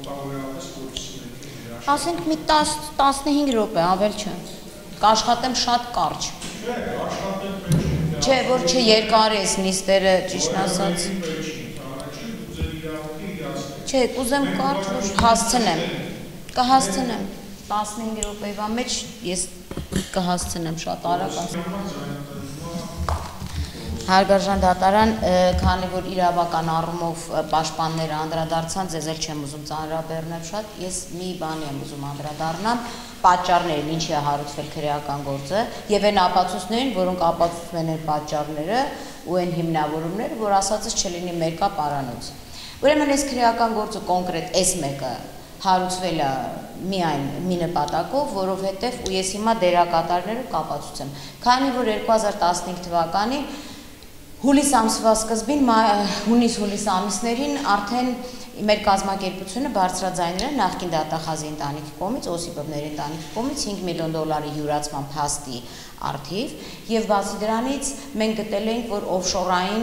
Ասենք մի 10-15 րոպե, ավել չէ, կաշխատեմ շատ կարճ։ Չէ, որ չերկար ես նիստերը, ճիշտ ասած։ Չէ, կուզեմ կարճ, որ հասցնեմ, կհասցնեմ, 15 րոպեվա մեջ ես կհասցնեմ շատ արագ ասեմ։ Հարգարժան դատարան, քանի որ իրավական առումով պաշտպանները անդրադարձան, ձեզ էլ չեմ ուզում ծանրաբեռնել շատ, ես մի բանի եմ ուզում անդրադառնամ, պատճառներն ինչի է հարուցվել քրեական գործը եւ այն ապացույցներին, որոնք ապացուցվում են պատճառները ու այն հիմնավորումները, որ ասածս չլինի մերկա պարանոց։ Ուրեմն այս քրեական գործը կոնկրետ այս մեկը հարուցվել է միայն մի նպատակով, որովհետեւ ու ես հիմա դերակատարներով կապացուցեմ, քանի որ 2015 թվականի հուլիս ամսվա սկզբին, հունիս ամիսներին արդեն մեր կազմակերպությունը բարձրաձայնել է նախկին դատախազի ընտանիքի կողմից, Օսիպովների ընտանիքի կողմից 5 միլիոն դոլարի յուրացման փաստի արդիվ եւ բացի դրանից մենք գտել ենք, որ օֆշորային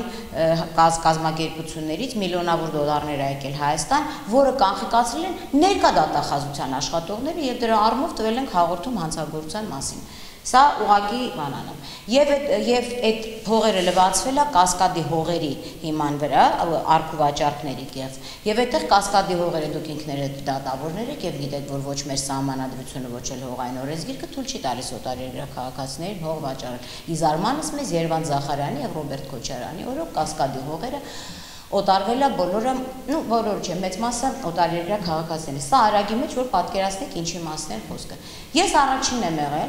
կազմակերպություններից միլիոնավոր դոլարներ ա եկել Հայաստան, որը կանխիկացրել են ներկա դատախազության աշխատողները եւ դրա առումով տվել ենք հաղորդում հանցագործության մասին։ Սա ուղղակի բանան է։ Եվ այդ հողերը լվացվել է Կասկադի հողերի հիման վրա, արք ու վաճառքների կեղծ։ Եվ այդտեղ Կասկադի հողերը դուք ինքներդ դատավորներ եք եւ գիտեք, որ ոչ մեր սահմանադրությունը, ոչ էլ հողային օրենսգիրքը թույլ չի տալիս օտարերկրյա քաղաքացիներին հող վաճառել։ Ի զարմանս մեզ Երվանդ Զախարյանի եւ Ռոբերտ Քոչարյանի օրոք Կասկադի հողերը օտարվել է բոլորը, բոլորը չէ, մեծ մասը օտարերկրյա քաղաքացիների։ Սա արագի մեջ որ պատկերացնեք ինչի մասն է խոսքը։ Ես առաջինն եմ եղել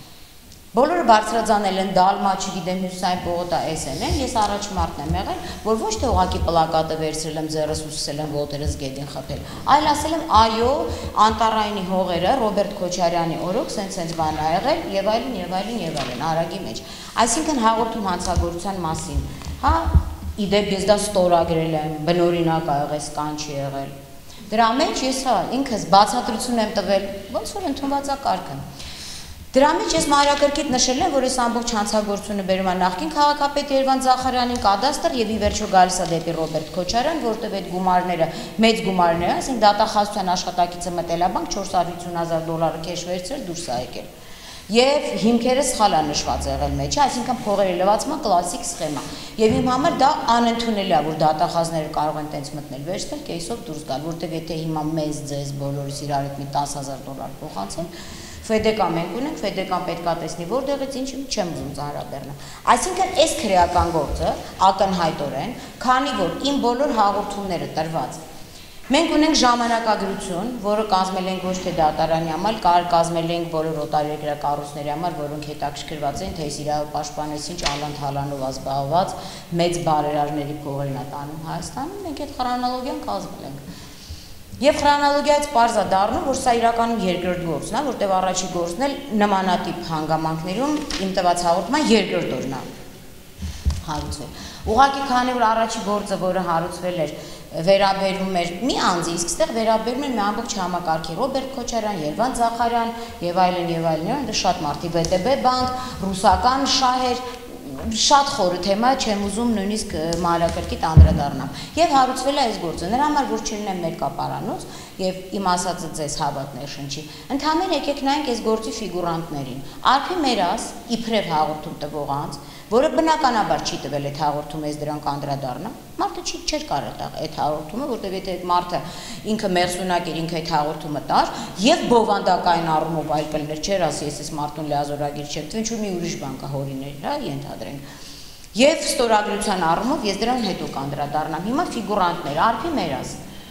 Բոլորը բարձրաձանել են դալմա, չգիտեմ հյուսային պողոտա SN են, ես առաջ մարդն եմ եղել, որ ոչ թե ուղղակի պլակատը վերցրել եմ ձեռս ու սկսել եմ ոտերս գետին խփել, այլ ասել եմ այո, Անտարայինի հողերը Ռոբերտ Քոչարյանի օրոք սենց բան ա եղել եւ այլն, արագի մեջ։ Այսինքն հաղորդում հանցագործության մասին, հա, իդեպ ես դա ստորագրել եմ, բնօրինակ ա եղել, կան չի եղել։ Դրա մեջ ես ինքս բացատրություն եմ տվել, ոնց որ ընդունված է կարգը։ Դրա մեջ ես մանրակրկիտ նշել եմ, որ այս ամբողջ հանցագործությունը բերում է նախկին քաղաքապետ Երվանդ Զախարյանին կադաստր եւ ի վերջո գալիս է դեպի Ռոբերտ Քոչարյան, որտեղ այդ գումարները, մեծ գումարներ, ասենք դատախազության աշխատակիցը մտել է բանկ 450,000 դոլարը քեշ վերցրել դուրս է եկել։ Եվ հիմքերը սխալ է նշված եղել մեջը, այսինքն փողերի լվացման կլասիկ սխեմա։ Եվ իմ համար դա անընդունելի է, որ դատախազները կարող են տենց մտնել վերցնել, կեյսով դուրս գալ, որտեղ եթե հիմա մեզ ձեզ բոլորիս իրար հետ մի 10,000 դոլար փոխանցեն, Ֆեդեկան մենք ունենք, Ֆեդեկան պետք է տեսնի որտեղից ինչ չեմ ուզում ծանրաբեռնել։ Այսինքն այս քրեական գործը ակնհայտորեն, քանի որ իմ բոլոր հաղորդումները տրված Մենք ունենք ժամանակագրություն, որը կազմել ենք ոչ թե դատարանի համար, կազմել ենք բոլոր օտարերկրյա կառույցների համար, որոնք հետաքրքրված են, թե իրավապաշտպանին ինչ Ալան Թալանով ազբաղված մեծ բարերարների փողերն է տանում Հայաստանում, մենք այդ խրոնոլոգիան կազմել ենք։ Եվ խրոնոլոգիայից պարզ է դառնում, որ սա իրականում երկրորդ գործն է, որտեղ առաջի գործն էլ նմանատիպ հանգամանքներում իմ տված հաղորդման երկրորդ օրն է հարուցվել։ Ուղղակի քանի որ առաջի գործը, որը հարուցվել էր, վերաբերում էր մի անձի, իսկ այստեղ վերաբերում էր մի ամբողջ համակարգի Ռոբերտ Քոչարյան, Երվանդ Զախարյան եւ այլն, դա շատ մարդի ՎՏԲ բանկ, ռուսական շահեր, շատ խորը թեմա չեմ ուզում նույնիսկ մանրակրկիտ անդրադառնամ։ Եվ հարուցվել է այս գործը, նրա համար որ չլինեմ մեր կապարանոց եւ իմ ասածը ձեզ հավատներ շնչի։ Ընդհանրապես եկեք նայենք այս գործի ֆիգուրանտներին։ Արփի Մերաս, իբրև հաղորդում տվող անձ, որը բնականաբար չի տվել այդ հաղորդումը, ես դրանք անդրադառնամ, մարդը չէր կարող տալ այդ հաղորդումը, որտեղ եթե այդ մարդը ինքը մերսունակ էր, ինքը այդ հաղորդումը տար եւ բովանդակային առումով այլ կլներ, չէր ասի, ես այս մարդուն լիազորագիր չեմ տվել, ինչ-որ մի ուրիշ բան կա հորիներ, հա, ենթադրենք։ Եվ ստորագրության առումով ես դրան հետո կանդրադառնամ։ Հիմա ֆիգուրանտներ, Արփի Մերաս,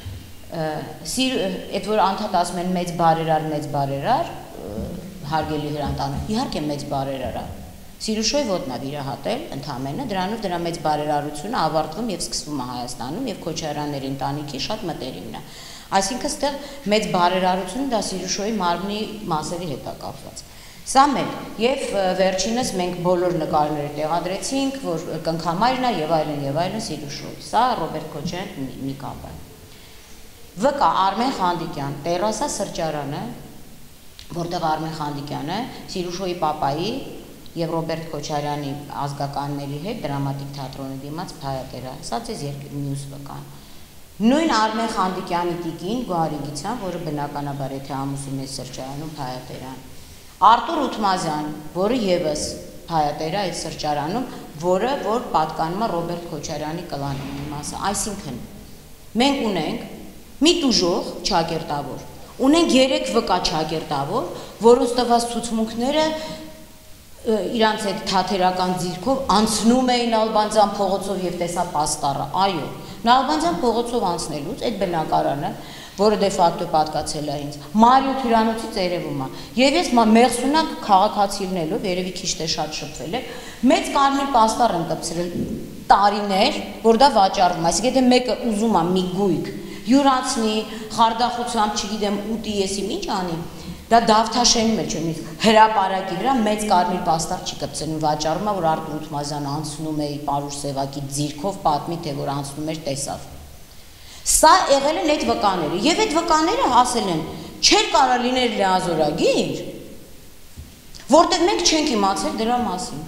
այդ որ անդադ ասում են մեծ բարերար, հարգելի հրանտանը, իհարկե մեծ բարերար է։ Սիրուշոյի ոտնա վիրահատել ընդամենը, դրանով դրա մեծ բարերարությունը ավարտվում եւ սկսվում է Հայաստանում եւ Քոչարյանների ընտանիքի շատ մտերիմն է։ Այսինքն այստեղ մեծ բարերարությունը դա Սիրուշոյի մարմնի մասերի հետ է կապված։ Սա մեկ եւ վերջինս մենք բոլոր նկարները տեղադրեցինք, որ կնքամայրն է եւ այլն Սիրուշոյի։ Սա Ռոբերտ Քոչարյան նիկապը։ ՎԿ Արմեն Խանդիկյան, Տերասա սրճարանը, որտեղ Արմեն Խանդիկյանը Սիրուշոյի պապայի եւ Ռոբերտ Քոչարյանի ազգականների հետ դրամատիկ թատրոնի դիմաց փայատեր է, սա ձեզ մյուս վկան։ Նույն Արմեն Խանդիկյանի տիկին Գոհարիգիցյան, որը բնականաբար եթե ամուսին է սրճարանում Փայատերան, Արտուր Ութմազյան, որը եւս Փայատերա այդ սրճարանում, որը որ պատկանում է Ռոբերտ Քոչարյանի կլանի մասը, այսինքն մենք ունենք մի տուժող ճակերտավոր, ունենք 3 վկա ճակերտավոր, որոնց տված ցուցմունքները իրանց այդ թաթերական ձիրքով անցնում էին Ալբանյան փողոցով եւ տեսա պաստառը, այո, Նալբանդյան փողոցով անցնելուց այդ բնակարանը, որը դե ֆակտո պատկացել է ինձ, Մարիոթ հյուրանոցից երևում է, եւ ես մեղսունակ քաղաքացի լինելով, երևի քիչ թե շատ շփվել է, մեծ կարմիր պաստառ եմ կպցրել տարիներ, որ դա վաճառվում է, այսինքն եթե մեկը ուզում է մի գույք յուրացնի, խարդախությամբ, չգիտեմ, ուտի եսի ինչ անի, դա Դավթաշենի մեջ ունի, հրապարակի վրա մեծ կարմիր պաստառ չի կպցնում վաճառում է, որ Արտուր Ութմազյանը անցնում է Պարուշ Սևակի ձիրքով պատմի, թե որ անցնում էր տեսավ։ Սա եղել են այդ վկաները, եւ այդ վկաները ասել են, չէր կարա լիներ լիազորագիր, որտեղ մենք չենք իմացել դրա մասին։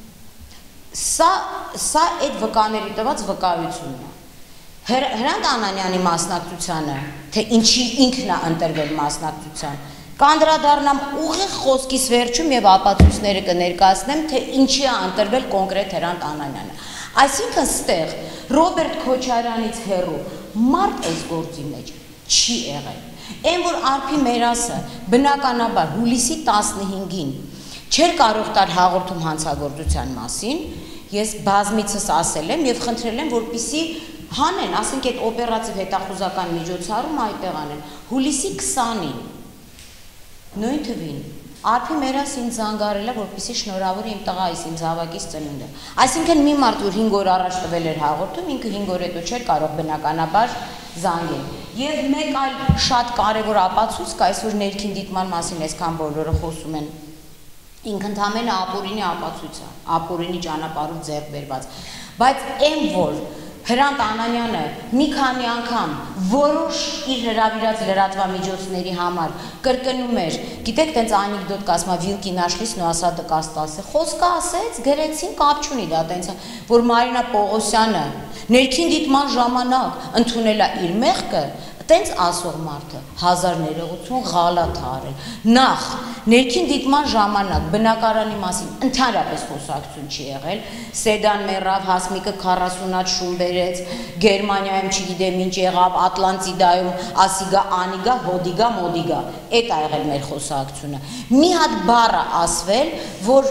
Սա այդ վկաների տված վկայությունն է։ Հրանտ Անանյանի մասնակցությանը, թե ինչի ինքն է ընտրվել մասնակցության, կանդրադառնամ ուղիղ խոսքիս վերջում եւ ապացույցները կներկայացնեմ, թե ինչի է ընտրվել կոնկրետ Հրանտ Անանյանը։ Այսինքն ստեղ Ռոբերտ Քոչարյանից հեռու մարդ այս գործի մեջ չի եղել։ Այն որ Արփի Մերասը բնականաբար հուլիսի 15-ին չէր կարող տալ հաղորդում հանցագործության մասին, ես բազմիցս ասել եմ եւ խնդրել եմ, որպեսզի հանեն, ասենք այդ օպերատիվ հետախուզական միջոցառումը այդտեղ անեն, հուլիսի 20-ին, նույն թվին, Արփի Մերասը ինձ զանգարել է, որպեսզի շնորհավորի իմ տղայիս, իմ զավակիս ծնունդը։ Այսինքն մի մարդ, որ 5 օր առաջ տվել էր հաղորդում, ինքը 5 օր հետո չէր կարող բնականաբար զանգել։ Եվ մեկ այլ շատ կարևոր ապացույց կա, այսօր ներքին դիտման մասին այսքան բոլորը խոսում են, ինքը ընդամենը ապօրինի ապացույց է, ապօրինի ճանապարհով ձեռք բերված, բայց այն որ Հրանտ Անանյանը մի քանի անգամ որոշ իր հրավիրած լրատվամիջոցների համար կրկնում էր, գիտեք, տենց անեկդոտ կա, ասма վիլկի նաշլիս նոասադը կաստասը, խոսքը ասեց, գրեցին, կապ չունի դա տենց, որ Մարինա Պողոսյանը ներքին դիտման ժամանակ ընդունել է իր մեղքը, տենց ասող մարդը 1000 ներողություն ղալաթ է արել։ Նախ ներքին դիտման ժամանակ բնակարանի մասին ընդհանրապես խոսակցություն չի եղել, Սեդան մեռավ, Հասմիկը 40-ած շուն բերեց, Գերմանիայում չգիտեմ ինչ եղավ, Ատլանտիդայում ասիգա, անիգա, հոդիգա, մոդիգա, այդ է եղել մեր խոսակցությունը։ Մի հատ բառը ասվել, որ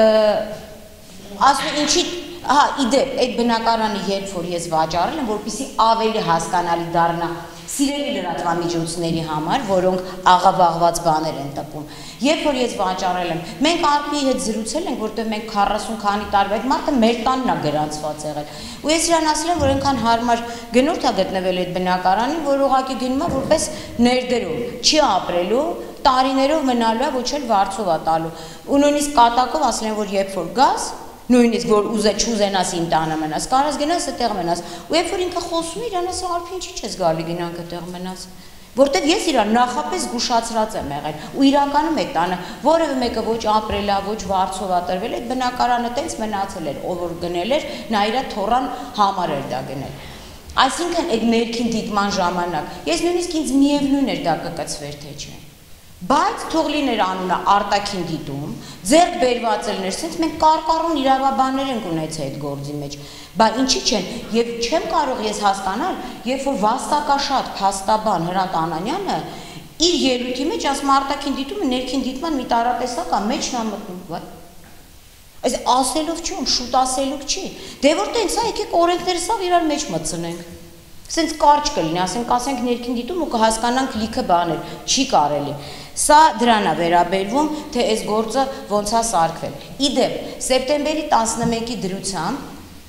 ասում ինչի իդեպ այդ բնակարանը երբ որ ես վաճառել եմ, որպեսզի ավելի հասկանալի դառնա սիրելի լրատվամիջոցների համար, որոնք աղավաղված բաներ են տպում։ Երբ որ ես վաճառել եմ, մենք Արփիի հետ զրուցել ենք, որտեղ մենք 40 քանի տարվա այդ մարդը մեր տանն է գրանցված եղել։ Ու ես իրան ասել եմ, որ այնքան հարմար գնորդ է գտնվել այդ բնակարանին, որ ուղղակի գնում է որպես ներդրում, չի ապրելու, տարիներով մնալու է, ոչ էլ վարձով է տալու։ Ու նույնիսկ կատակով ասել են, որ երբ որ գաս նույնիսկ որ չուզենաս իմ տանը մնաս, կարաս գնաս այդտեղ մնաս։ Ու երբ որ ինքը խոսում է, իրան ասա Արփի ինչի՞ չես գալի գնանք այդտեղ մնաս։ Որտեվ ես իրան նախապես զգուշացրած եմ եղել ու իրականում այդ տանը որևէ մեկը ոչ ապրել է, ոչ վարձով է տրվել, այդ բնակարանը տենց մնացել էր, ով որ գնել էր, նա իր թորան համար էր դա գնել։ Այսինքն այդ ներքին դիտման ժամանակ ես նույնիսկ ինձ միևնույն էր դա կկցվեր թե չէ։ Բայց թող լիներ անունը արտաքին դիտում, ձեռք բերված ելներ, սենց մենք կարկառուն իրավաբաններ ենք ունեցել այդ գործի մեջ, բա ինչի չեն, եւ չեմ կարող ես հասկանալ, երբ որ վաստակաշատ փաստաբան Հրանտ Անանյանը իր ելույթի մեջ ասում արտաքին դիտումը ներքին դիտման մի տարատեսակ է, մեջն է մտնում, այս ասելով չի, շուտ ասելուկ չի, դե որ տենց է, եկեք օրենքները սա իրար մեջ մտցնենք։ Սենց կարճ կլինի, ասենք ներքին դիտում ու կհասկանանք լիքը բաներ, չի կարելի։ Սա դրան է վերաբերվում, թե այս գործը ոնց է սարքվել։ Իդեպ, սեպտեմբերի 11-ի դրությամբ,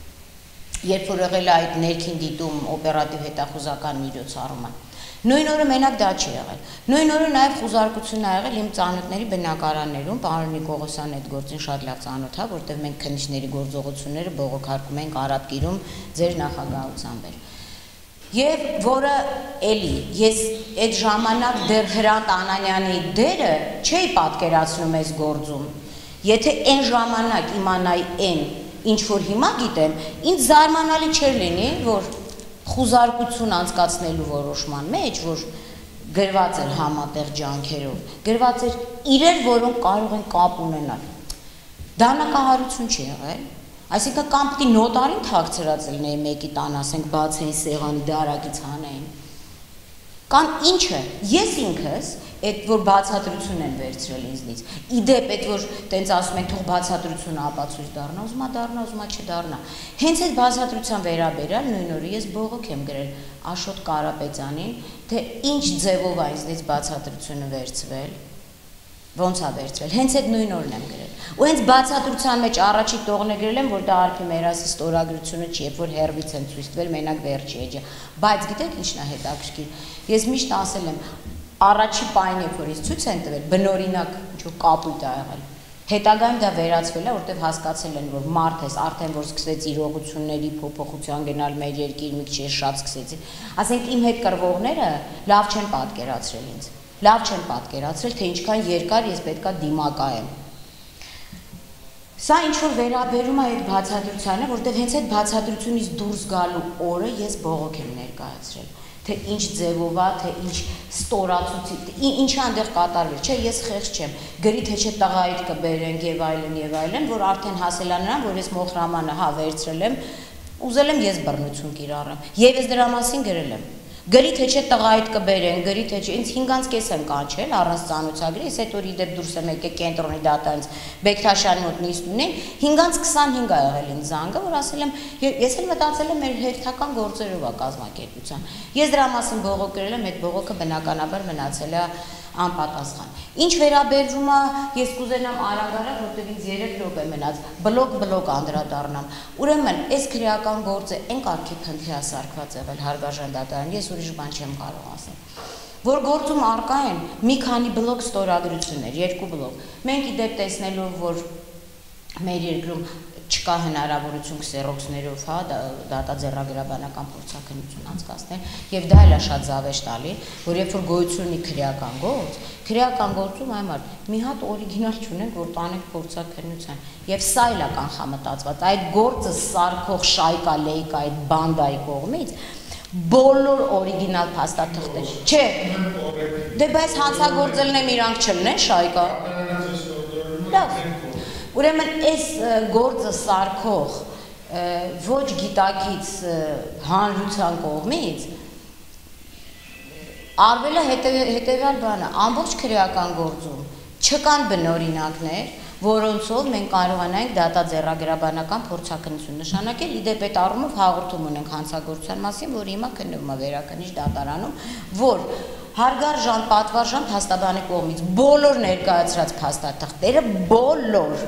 երբ որ եղել է այդ ներքին դիտում օպերատիվ հետախուզական միջոցառումը, նույն օրը մենակ դա չի եղել։ Նույն օրը նաև խուզարկություն ա եղել իմ ծանոթների բնակարաններում, պարոն Նիկողոսյանը այդ գործին շատ լավ ծանոթ է, որտեղ մենք քննիչների գործողությունները բողոքարկում ենք Արաբկիրում ձեր նախագահությամբ էր։ Եվ որը էլի, ես այդ ժամանակ դեռ Հրանտ Անանյանի դերը չէի պատկերացնում այս գործում, եթե այն ժամանակ իմանայի այն, ինչ որ հիմա գիտեմ, ինձ զարմանալի չէր լինի, որ խուզարկություն անցկացնելու որոշման մեջ, որ գրված էր համատեղ ջանքերով, գրված էր իրեր, որոնք կարող են կապ ունենալ։ Դանակահարություն չի եղել, այսինքն կամ պիտի նոտարին թաքցրած լինեի մեկի տան, ասենք բացեին սեղանի դարակից հանեին։ Կամ ինչը, ես ինքս, այդ որ բացատրություն են վերցրել ինձնից, իդեպ այդ որ տենց ասում են թող բացատրությունը ապացույց դառնա, ուզումա չդառնա։ Հենց այդ բացատրության վերաբերյալ նույն օրը ես բողոք եմ գրել Աշոտ Կարապետյանին, թե ինչ ձևով է ինձնից բացատրությունը վերցվել, ոնց է վերցվել, հենց այդ նույն օրն եմ գրել։ Ու հենց բացատրության մեջ առաջի տողն է գրել եմ, որ դա Արփի Մերասի ստորագրությունը չի, երբ որ հերվից են ցույց տվել, մենակ վերջի էջը։ Բայց գիտեք ինչն է հետաքրքիր։ Ես միշտ ասել եմ, առաջի պայն երբ որ ինձ ցույց են տվել, բնօրինակ ինչ-որ կապույտ է եղել։ Հետագայում դա վերացվել է, որտեղ հասկացել են, որ մարդ ես, արդեն որ սկսեց իրողությունների փոփոխության գնալ մեր երկիր, մի քիչ շատ սկսեցին։ Ասենք իմ հետ կռվողները լավ չեն պատկերացրել ինձ։ Լավ չեն պատկերացրել, թե ինչքան երկար ես պետքա դիմակայեմ։ Սա ինչ որ վերաբերում է այդ բացատրությանը, որտեղ հենց այդ բացատրությունից դուրս գալու օրը ես բողոք եմ ներկայացրել, թե ինչ ձևով է, թե ինչ ստորացուցի, ինչը այնտեղ կատարվել, չէ, ես խեղճ չեմ, գրի թե չէ տղայիդ կբերենք եւ այլն, որ արդեն հասել է նրան, որ ես Մոխրամանը հա վերցրել եմ, ուզել եմ ես բռնություն կիրառեմ, եւ ես դրա մասին գրել եմ։ Գրի թե չէ տղայիդ կբերեն, գրի թե չէ, ինձ 5:30 եմ կանչել առանց ծանոթագրի, ես այդ օրի դեպ դուրս եմ եկել կենտրոնի դատարանից Բեկթաշյանի մոտ նիստ ունեին, 5:25 ա եղել ինձ զանգը, որ ասել եմ, ես էլ մտածել եմ մեր հերթական գործերով է կազմակերպության։ Ես դրա մասին բողոք գրել եմ, այդ բողոքը բնականաբար մնացել է անպատասխան։ Ինչ վերաբերվում է, ես կուզենամ արագ, որտեղ ինձ 3 րոպե մնաց, բլոկ անդրադառնամ։ Ուրեմն, այս քրեական գործը այն կարգի փնթի է սարքված եղել հարգարժան դատարան, ես ուրիշ բան չեմ կարող ասել։ Որ գործում արկա են մի քանի բլոկ ստորագրություններ, 2 բլոկ։ Մենք իդեպ տեսնելով, որ մեր երկրում չկա հնարավորություն քսերոքսներով, հա, դատաձեռագրաբանական փորձաքննություն անցկացնել, եւ դա էլ է շատ զավեշտ տալի, որ երբ որ գոյություն ունի քրեական գործում այմար մի հատ օրիգինալ չունենք, որ տանենք փորձաքննության, եւ սա էլ է կանխամտածված, այդ գործը սարքող շայկա լեյկա այդ բանդայի կողմից բոլոր օրիգինալ փաստաթղթեր, չէ, դե բայց հանցագործելն եմ իրանք չլնեն շայկա։ Լավ։ Ուրեմն այս գործը սարքող ոչ գիտակից հանրության կողմից արվել է հետևյալ բանը, ամբողջ քրեական գործում չկան բնօրինակներ, որոնցով մենք կարողանանք դատաձեռագրաբանական փորձաքննություն նշանակել, իդեպ այդ առումով հաղորդում ունենք հանցագործության մասին, որը հիմա քննվում է վերաքննիչ դատարանում, որ հարգարժան, պատվարժան փաստաբանի կողմից բոլոր ներկայացրած փաստաթղթերը բոլոր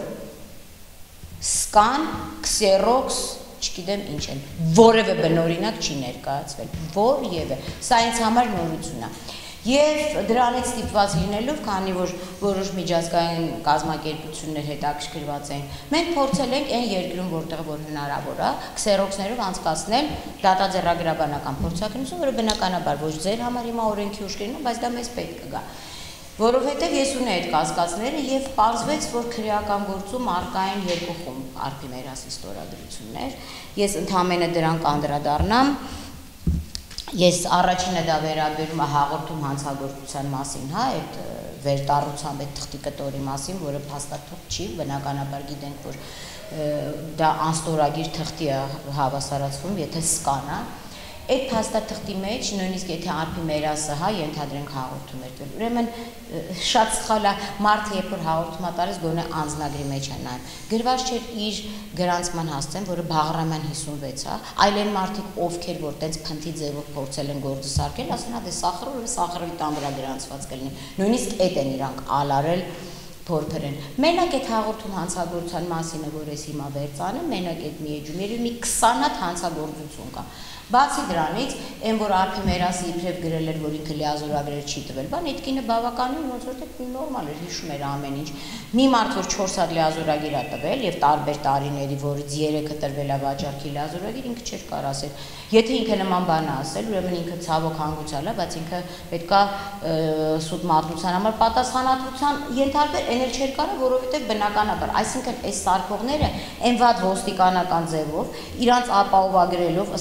սկան, քսերոքս, չգիտեմ ինչ են, որևէ բնօրինակ չի ներկայացվել, որևէ, սա ինձ համար նորություն է։ Եվ դրանից ստիպված լինելով, քանի որ որոշ միջազգային կազմակերպություններ հետաքրքրված են, մենք փորձել ենք այն երկրում, որտեղ որ հնարավոր է, քսերոքսներով անցկացնել դատաձեռագրաբանական փորձաքննություն, որը բնականաբար ոչ ձեր համար հիմա օրենքի ուժ կլինի, բայց դա մեզ պետք կգա։ Որովհետև ես ունեի այդ կասկածները եւ պարզվեց, որ քրեական գործում արկա են 2 խումբ Արփի Մերասի ստորագրություններ։ Ես ընդհանրապես դրանք անդրադառնամ։ Ես առաջինը դա վերաբերում է հաղորդում հանցագործության մասին, հա, այդ վերտառությամբ այդ թղթի կտորի մասին, որը փաստաթուղթ չի, բնականաբար գիտենք, որ դա անստորագիր թղթի է հավասարացվում, եթե սկան է։ Այդ փաստաթղթի մեջ նույնիսկ եթե Արփի Մերասը, հա, ենթադրենք հաղորդում էր տվել։ Ուրեմն շատ սխալ է մարդը երբ որ հաղորդում է տալիս, գոնե անձնագրի մեջ է նայում։ Գրված չէր իր գրանցման հասցեն, որը Բաղրամյան 56 է, այլ այն մարդիկ, ովքեր որ տենց փնթի ձևով փորձել են գործը սարքել, ասեն, հա, դե սախրովի տան վրա գրանցված կլինի։ Նույնիսկ այդ են իրանք ալարել փորփրեն։ Մենակ այդ հաղորդում հանցագործության մասին է, որ ես հիմա վերցանեմ, մենակ այդ մի էջում երևի մի 20 հատ հանցագործություն կա։ Բացի դրանից, այն որ Արփի Մերասը իբրև գրել էր, որ ինքը լիազորագրեր չի տվել, բան այդ կինը բավականին ոնց որ դե նորմալ էր, հիշում էր ամեն ինչ։ Մի մարդ որ 4 հատ լիազորագիր է տվել եւ տարբեր տարիների, որից 3-ը տրվել է վաճառքի լիազորագիր, ինքը չէր կարող ասել։ Եթե ինքը նման բան է ասել, ուրեմն ինքը ցավոք հանգուցալ է, բայց ինքը պետքա սուտ մատնության համար պատասխանատվության ենթարկվել, այն էլ չէր կարող, որովհետեւ բնականաբար, այսինքն այս սարքողները այն վատ ոստիկանական ձևով իրանց ապահովագրելով, ըստեղ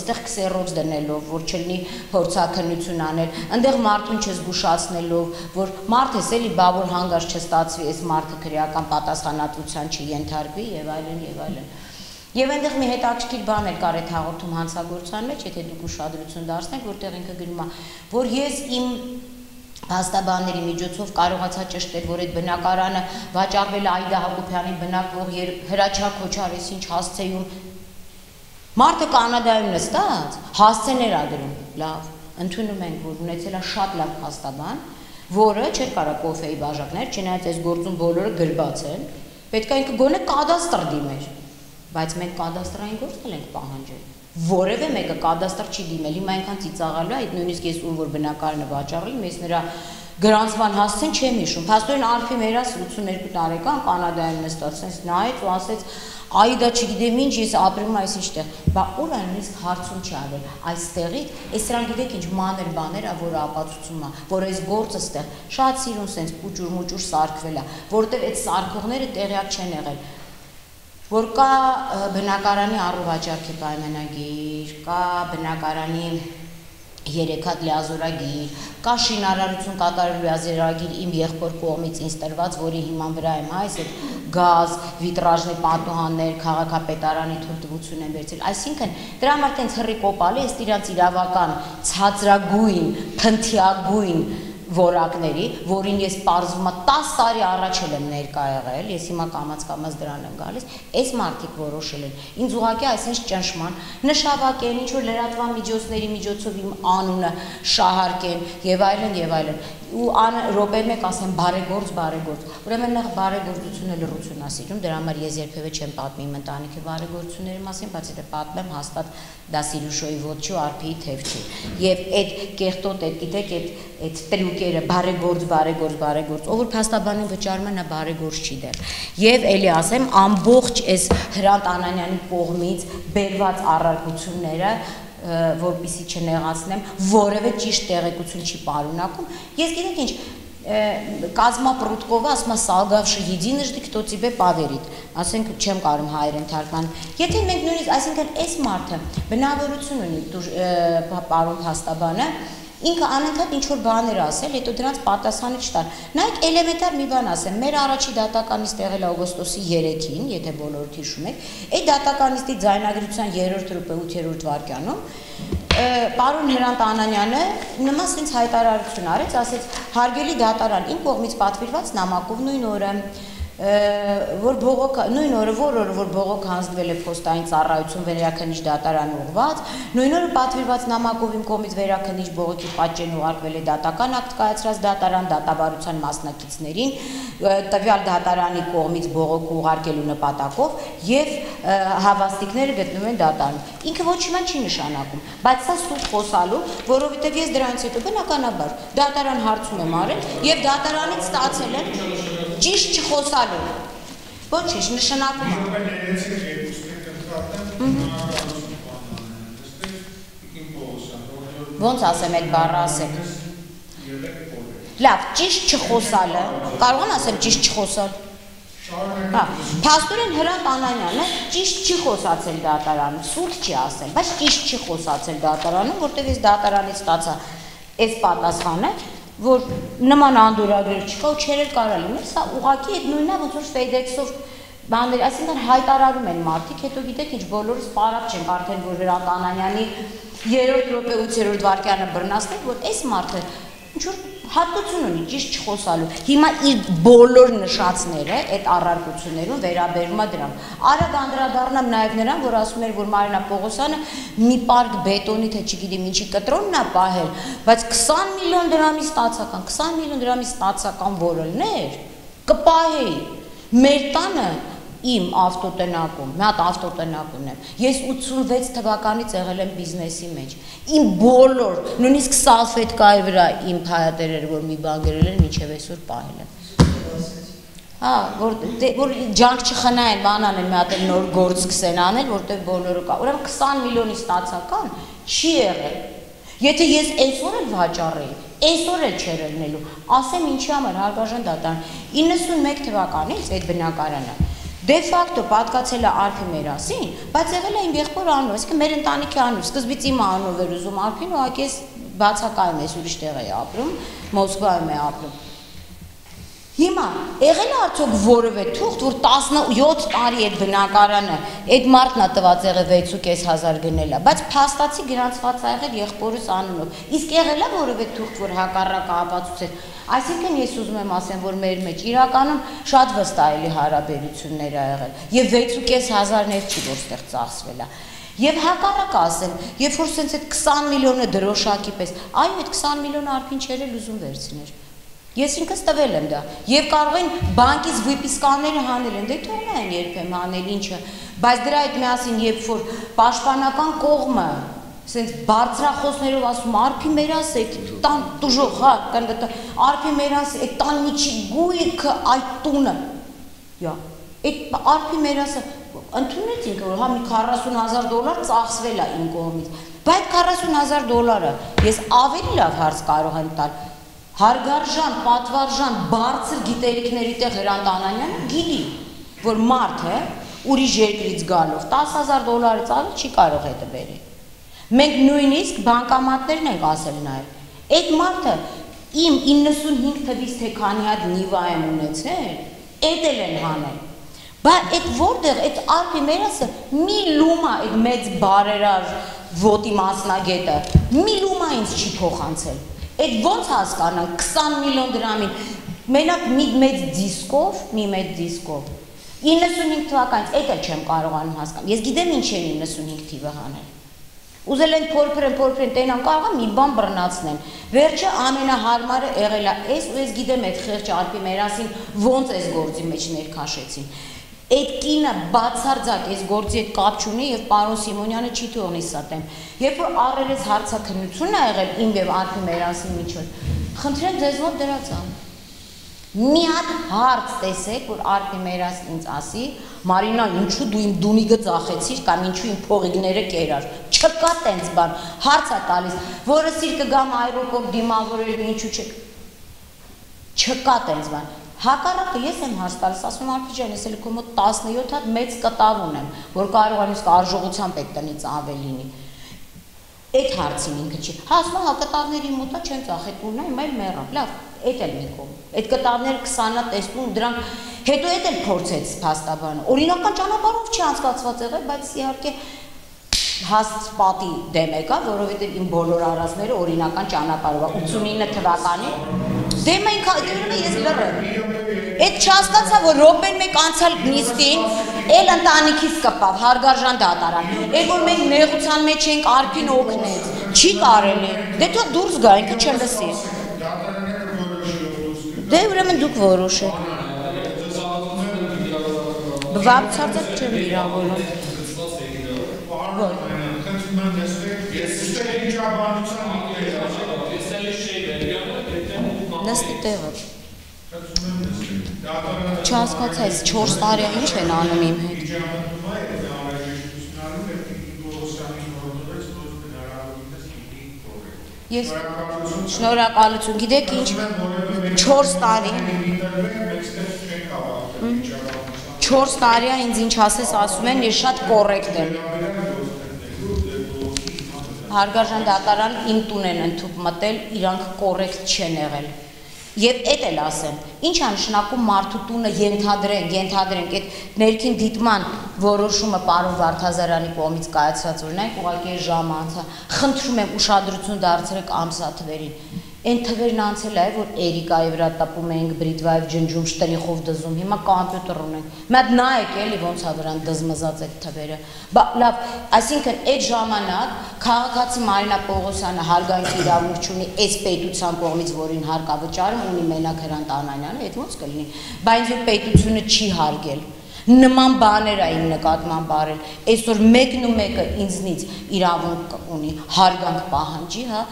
սերոց դնելով, որ չլինի փորձաքննություն անել, այնտեղ մարդուն չզգուշացնելով, որ մարդը էլի բա որ հանգարց չստացվի, այս մարդը քրեական պատասխանատվության չենթարկվի եւ այլն եւ այլն։ Եվ այնտեղ մի հետաքրքիր բան էլ կար այդ հաղորդում հանցագործության մեջ, եթե դուք ուշադրություն դարձնեք, որտեղ ինքը գրում է, որ ես իմ փաստաբանների միջոցով կարողացա ճշտել, որ այդ բնակարանը վաճառվել է Այդա Հակոբյանի բնակվող Հրաչյա Քոչարեսին հասցեում։ Մարդը Կանադայում նստած հասցեներ ա գրում, լավ, ընդունում ենք, որ ունեցել է շատ լավ փաստաբան, որը չէր կարող կոֆեի բաժակներ, չնայած այս գործում բոլորը գրված են, պետք է ինքը գոնե կադաստր դիմեր, բայց մենք կադաստրային գործ ենք պահանջել։ Որևէ մեկը կադաստր չի դիմել, հիմա այնքան ծիծաղալու է, այդ նույնիսկ ես ում որ բնակարանը վաճառել, ես նրա գրանցման հասցեն չեմ հիշում։ Փաստորեն Արփի մերաս 82 տարեկան Կանադայում նստած, sense նայեց ու ասեց, այ դա չգիտեմ ինչ, ես ապրում այս ինչտեղ։ Բա ուր է նույնիսկ հարցում չի արվել այստեղից, այս սրանք գիտեք ինչ մանր բաներ ա, որը ապացուցում է, որ այս գործը ստեղ շատ սիրուն sense պուճուր-մուճուր սարքվել է, որովհետև այդ սարքողները տեղյակ չեն եղել։ Որ կա բնակարանի առուվաճառքի պայմանագիր, կա բնակարանի 3 հատ լիազորագիր, կա շինարարություն կատարելու լիազորագիր իմ եղբոր կողմից ինձ տրված, որի հիման վրա եմ այս այդ գազ, վիտրաժներ, պատուհաններ, քաղաքապետարանի թույլտվություն են վերցրել։ Այսինքն դրա համար տենց հռի կոպալի է իրանց իրավական ցածրագույն, փնթիագույն որակների, որին ես պարզվում եմ 10 տարի առաջ եմ ներկա եղել, ես հիմա կամաց դրան եմ գալիս, այս մարդիկ որոշել են, ինձ ուղղակի այսպես ճնշման, նշավակեն, ինչ որ լրատվական միջոցների միջոցով իմ անունը շահարկեն եւ այլն, ու րոպե մեկ ասեմ բարեգործ, ուրեմն նախ բարեգործությունը լրություն է սիրում, դրա համար ես երբևէ չեմ պատմի իմ ընտանիքի բարեգործությունների մասին, բայց եթե պատմեմ, հաստատ դա Սիրուշոյի ոդչի ու Արփիի թև չի։ Եվ այդ կեղտոտ, գիտեք, այդ տրյուկերը բարեգործ, ով որ փաստաբանին վճարում է, նա բարեգործ չի դեռ։ Եվ էլի ասեմ, ամբողջ այս Հրանտ Անանյանի կողմից բերված առարկությունները, որպեսզի չնեղացնեմ, որևէ ճիշտ տեղեկություն չի պարունակում։ Ես գիտեք ինչ, Կազմա Պրուտկովը ասում է «Սալգավշը единожды кто тебе поверит», ասենք չեմ կարող հայերեն թարգմանել։ Եթե մենք նույնիսկ, այսինքն այս մարդը բնավորություն ունի պարոն փաստաբանը, ինքը անընդհատ ինչ որ բաներ ասել, հետո դրանց պատասխանը չտար։ Նայեք էլեմենտար մի բան ասեմ, մեր առաջի դատականից տեղել օգոստոսի 3-ին, եթե բոլորդ հիշում եք, այդ դատականիստի ձայնագրության 3-րդ րոպե 8-րդ վայրկյանում պարոն Հրանտ Անանյանը նման sense հայտարարություն արեց, ասեց հարգելի դատարան, իմ կողմից պատվիրված նամակով նույն օրը որ բողոք հանձնվել է փոստային ծառայություն վերաքննիչ դատարան ուղված, նույն օրը պատվիրված նամակով իմ կողմից վերաքննիչ բողոքի պատճեն ուղարկվել է դատական ակտ կայացրած դատարան դատավարության մասնակիցներին, տվյալ դատարանի կողմից բողոք ուղարկելու նպատակով եւ հավաստիկները գտնվում են դատարանում։ Ինքը ոչ մի չի նշանակում, բայց սա սուտ խոսալու, որովհետեւ ես դրանից հետո բնականաբար դատարան հարցում եմ արել եւ դատարանից ստացել եմ ճիշտ չխոսալու։ Ոչ ինչ նշանակում է։ Ոնց ասեմ այդ բառը ասեք։ Լավ, ճիշտ չխոսալը, կարող եմ ասեմ ճիշտ չխոսալ։ Հա, փաստորեն Հրանտ Անանյանը ճիշտ չի խոսացել դատարանում, սուտ չի ասել, բայց ճիշտ չի խոսացել դատարանում, որտեղ ես դատարանից ստացա այս պատասխանը, որ նման անդորագրեր չկա ու չեր կարող լինել, սա ուղղակի այդ նույնն է, ոնց որ FedEx-ով բաներ, այսինքն հայտարարում են մարդիկ, հետո գիտեք ինչ բոլորս պարապ չենք արդեն, որ Հրանտ Անանյանի 3-րդ րոպե 8-րդ վայրկյանը բռնացնենք, որ այս մարդը ինչ որ հատկություն ունի ճիշտ չխոսալու։ Հիմա իր բոլոր նշածները այդ առարկություններում վերաբերում է դրան։ Արագ անդրադառնամ նաև նրան, որ ասում էր, որ Մարինա Պողոսյանը մի պարկ բետոնի թե չգիտեմ ինչի կտրոնն է պահել, բայց 20 միլիոն դրամի ստացական, 20 միլիոն դրամի ստացական որը լներ, կպահեի։ Մեր տանը իմ ավտոտնակում, մի հատ ավտոտնակ ունեմ, ես 86 թվականից եղել եմ բիզնեսի մեջ, իմ բոլոր, նույնիսկ սալֆետկայի վրա իմ փայատերերը, որ մի բան գրել են, մինչև այսօր պահել եմ։ Հա, որ ջանք չխնայեն, բան անեն, մի հատ նոր գործ սկսեն անել, որտեղ բոլորը կա, ուրեմն 20 միլիոնի ստացական չի եղել։ Եթե ես այսօր էլ վաճառեի, այսօր էլ չէր ելնելու, ասեմ ինչի համար հարգարժան դատարան, 91 թվականից այդ բնակարանը Դե ֆակտո պատկացել է Արփի Մերասին, բայց եղել է իմ եղբոր անունով, այսինքն մեր ընտանիքի անունով, սկզբից իմ անունով էր ուզում Արփին, ուղղակի ես բացակայում ես ուրիշ տեղ էի ապրում, Մոսկվայում էի ապրում։ Հիմա եղել է արդյոք որևէ թուղթ, որ 17 տարի այդ բնակարանը, այդ մարդն է տված եղել 6.500 գնելա, բայց փաստացի գրանցված է եղել եղբորս անունով։ Իսկ եղել է որևէ թուղթ, որ հակառակը ապացուցել։ Այսինքն ես ուզում եմ ասեմ, որ մեր մեջ իրականում շատ վստահելի հարաբերություններ ա եղել, եւ 6.500-ներ չի որ ստեղ ծախսվել է։ Եվ հակառակը ասեմ, երբ որ սենց այդ 20 միլիոնը դրոշակի պես, այո, այդ 20 միլիոնը Արփին չէր էլ ուզում վերցներ։ Ես ինքս տվել եմ դա, եւ կարող են բանկից վիպիսկաները հանել են, դե թողնեն երբեմն հանել ինչը, բայց դրա հետ միասին երբ որ պաշտպանական կողմը սենց բարձրախոսներով ասում Արփի Մերաս է, տան տուժող, հա, Արփի Մերաս է, տան միջի գույքը այդ տունը։ Յա, այդ Արփի Մերասը ընդունեցինք, որ հա մի $40,000 ծախսվել է իմ կողմից, բայց $40,000-ը ես ավելի լավ հարց կարող եմ տալ։ Հարգարժան, պատվարժան, բարձր գիտելիքների տեղ Հրանտ Անանյանը գիտի, որ մարդ է, ուրիշ երկրից գալով $10,000 ծավալ չի կարող հետը բերել։ Մենք նույնիսկ բանկամատներն ենք ասել նաև։ Այդ մարդը իմ 95 թվից թե քանի հատ նիվա եմ ունեցել, էդ էլ են հանել։ Բայց այդ որտեղ այդ Արփի Մերասը մի լումա այդ մեծ բարերար ոտի մասնագետը, մի լումա ինձ չի փոխանցել։ Այդ ոնց հասկանանք 20 միլիոն դրամին, մենակ մի մեծ դիսկով, 95 թվականից, այդ էլ չեմ կարողանում հասկանալ։ Ես գիտեմ ինչ են 95 թիվը հանել։ Ուզել են փորփրեն, տենան կարող է մի բան բռնացնեն։ Վերջը ամենահարմարը եղել է էս ու ես գիտեմ այդ խեղճ Արփի Մերասին ոնց էս գործի մեջ ներքաշեցին։ Այդ կինը բացարձակ էս գործի հետ կապ չունի եւ պարոն Սիմոնյանը չի թողնի ստեմ։ Երբ որ առել ես հարցաքննություն ա եղել իմ եւ Արփի Մերասի միջոց, խնդրեմ ձեզ մոտ դրած ամ։ Մի հատ հարց տեսեք, որ Արփի Մերասն ինձ ասի, Մարինա, ինչու դու իմ դունիգը ծախեցիր կամ ինչու իմ փողիկները կերար։ Չկա տենց բան, հարց է տալիս, որը սիր կգամ այրոպորտ դիմավորել ինչու չեք։ Չկա տենց բան։ Հակառակը ես եմ հարց տալիս, ասում եմ Արփի ջան, ես էլ քո մոտ 17 հատ մեծ կտավ ունեմ, որ կարող եմ իսկ արժողությամբ այդ տնից ավելինի։ Այդ հարցին ինքը չի։ Հա ասում հա կտավների մոտ է չեն ծախել ունա, հիմա էլ մեռավ։ Լավ, այդ էլ մի կողմ։ Այդ կտավները 20-ը տեսնում, դրանք հետո այդ էլ փորձեց փաստաբանը։ Օրինական ճանապարհով չի անցկացված եղել, բայց իհարկե հաստ պատի դեմ եկա, որովհետև իմ բոլոր առածները օրինական ճանապարհով 89 թվականին դե մենք ես լռեմ։ Այդ չհասկացա, որ րոպեն մեկ անցյալ նիստին էլ ընտանիքից կպավ, հարգարժան դատարան։ Այդ որ մենք նեղության մեջ ենք Արփին օգնեց, չի կարելի։ Դե թող դուրս գա, ինքը չլսի։ Դե ուրեմն դուք որոշեք։ Բվաբցարձակ չեմ վիրավորում։ Նստի տեղը։ Չհասկացա, այս 4 տարի ինչ են անում իմ հետ։ Ես շնորհակալություն, գիտեք ինչ, 4 տարի 4 տարի է ինձ ինչ ասես ասում են, ես շատ կոռեկտ եմ։ Հարգարժան դատարան իմ տուն են ընդཐུպ մտել, իրանք կոռեկտ չեն եղել։ Եվ էդ էլ ասեմ, ինչ է նշանակում մարդու տունը ենթադրենք, այդ ներքին դիտման որոշումը պարոն Վարդազարյանի կողմից կայացված օրինակ ուղղակի ժամը անցա, խնդրում եմ ուշադրություն դարձրեք ամսաթվերին։ Այն թվերն անցել է, որ Էրիկայի վրա տապում էինք, Բրիտվայով ջնջում, շտրիխով դզում, հիմա կոմպյուտեր ունենք։ Մի հատ նայեք էլի ոնց է վրան դզմզած այդ թվերը։ Լավ, այսինքն այդ ժամանակ քաղաքացի Մարինա Պողոսյանը հարգանքի իրավունք չունի այս պետության կողմից, որին հարկավճարում ունի մենակ Հրանտ Անանյանը, այդ ոնց կլինի։ Բայց որ պետությունը չի հարգել։ Նման բաներ է իմ նկատմամբ արել։ Այսօր մեկն ու մեկը ինձնից իրավունք ունի, հարգանք պահանջի, հա,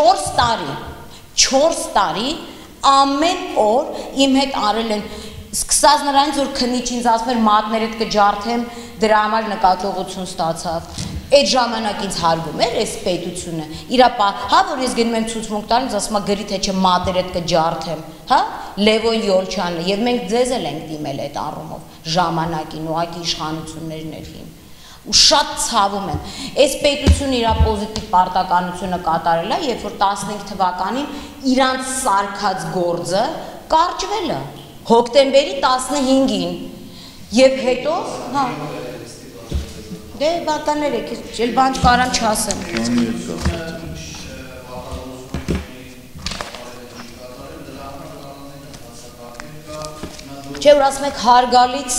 4 տարի ամեն օր իմ հետ արել են, սկսած նրանից, որ քնիչ ինձ ասում էր մատներդ կջարդեմ, դրա համար նկատողություն ստացավ։ Այդ ժամանակ ինձ հարգում էր այս պետությունը, հա որ ես գնում եմ ցուցմունք տալիս, ասում է գրի թե չէ մատերդ կջարդեմ, հա, Լևոն Յոլչյանը, եւ մենք ձեզ էլ ենք դիմել այդ առումով ժամանակին, ուղղակի իշխանություններն էին։ Ու շատ ցավում եմ։ Այս պետությունը իր պոզիտիվ պարտականությունը կատարել է, երբ որ 15 թվականին իրանց սարքած գործը կարճվել է հոկտեմբերի 15-ին։ Եվ հետո, հա, դե բականներեք, էլ բան կարամ չասեմ։ Չէ, որ ասում եք հարգալից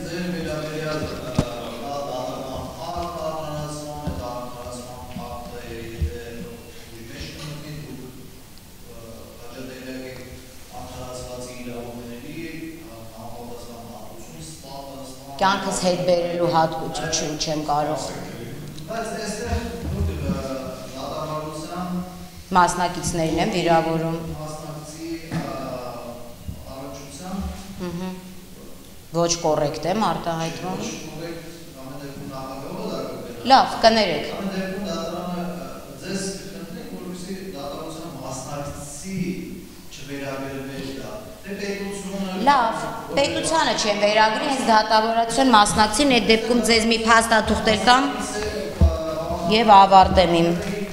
կյանքս հետ բերելու հատկություն չեմ կարող։ Բայց այստեղ դատավարության մասնակիցներին եմ վիրավորում։ Մասնակցի առողջության։ Ոչ կոռեկտ եմ արտահայտվում։ Ոչ կոռեկտ ամեն դեպքում նախագահը դա։ Լավ, կներեք։ Ամեն դեպքում դատարանը ձեզ կխնդրենք, որպեսզի դատավարության մասնակցի չվերագրվեր դա։ Դե պետությունը լավ, պետությանը չեն վերագրի, հենց դատավորացիոն մասնակցին, այդ դեպքում ձեզ մի փաստաթուղթ էլ տամ եւ ավարտեմ իմ։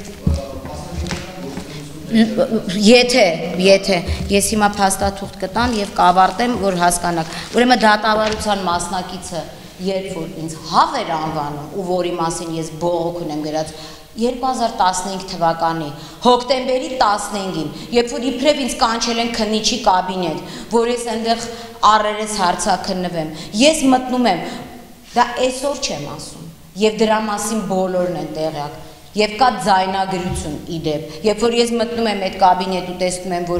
Եթե ես հիմա փաստաթուղթ կտամ եւ կավարտեմ, որ հասկանաք։ Ուրեմն դատավարության մասնակիցը, երբ որ ինձ հավ էր անվանում ու որի մասին ես բողոք ունեմ գրած 2015 թվականի հոկտեմբերի 15-ին, երբ որ իբրև ինձ կանչել են քննիչի կաբինետ, որ ես այնտեղ առերես հարցաքննվեմ, ես մտնում եմ, դա այսօր չեմ ասում, եւ դրա մասին բոլորն են տեղյակ, եւ կա ձայնագրություն իդեպ, երբ որ ես մտնում եմ այդ կաբինետ ու տեսնում եմ, որ